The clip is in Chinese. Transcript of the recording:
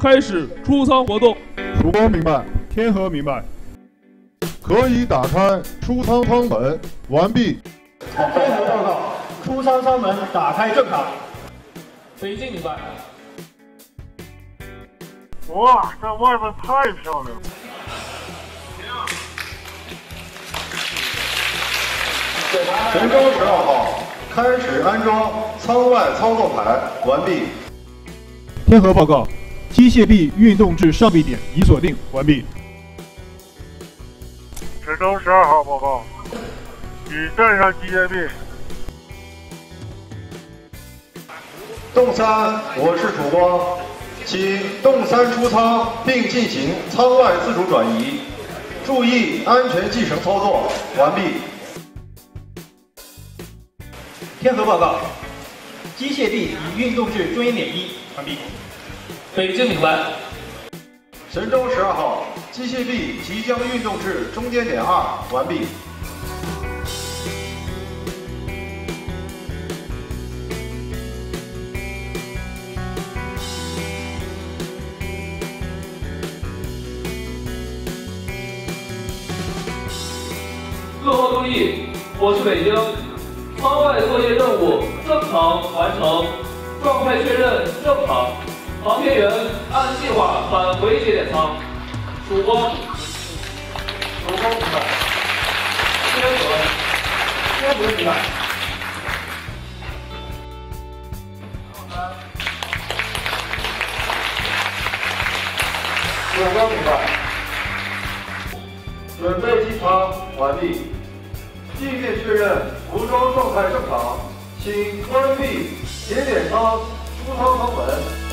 开始出舱活动。 曙光明白，天河明白。可以打开出舱舱门，完毕。 天河报告，出舱舱门打开正常。 北京明白。 哇，这外面太漂亮了！ 神舟12号开始安装舱外操作台，完毕。 天河报告，机械臂运动至上臂点已锁定，完毕。 神舟12号报告，已站上机械臂。 动3，我是曙光，请动3出舱并进行舱外自主转移，注意安全系绳操作，完毕。 天河报告，机械臂已运动至中间点1，完毕。 北京明白。 神舟12号机械臂即将运动至中间点2，完毕。 各方注意，我是北京，舱外作业任务正常完成，状态确认正常。航天员按计划返回节点舱。曙光明白。天河明白。 曙光明白。准备机舱完毕，地面确认服装状态正常，请关闭节点舱出舱舱门。